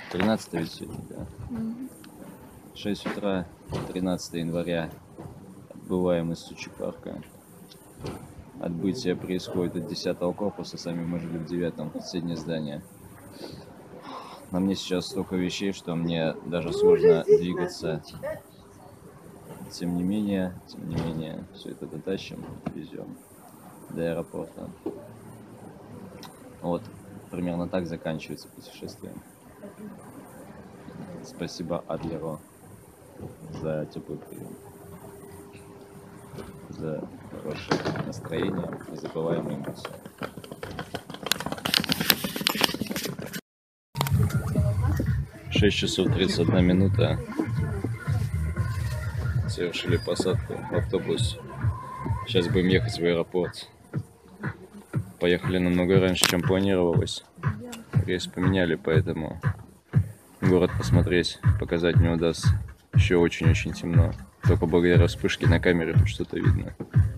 13 ведь сегодня, да. 6 утра, 13 января. Отбываем из Сочи парка. Отбытие происходит от 10-го корпуса, сами мы жили в 9-м, соседнее здание. На мне сейчас столько вещей, что мне даже сложно двигаться. Тем не менее, все это дотащим, везем до аэропорта. Вот, примерно так заканчивается путешествие. Спасибо Адлеру за теплый прием, за хорошее настроение, незабываемые эмоции. Шесть часов 31 минута. Совершили посадку в автобус. Сейчас будем ехать в аэропорт. Поехали намного раньше, чем планировалось. Рейс поменяли, поэтому город посмотреть, показать не удастся. Еще очень-очень темно. Только благодаря вспышке на камере хоть что-то видно.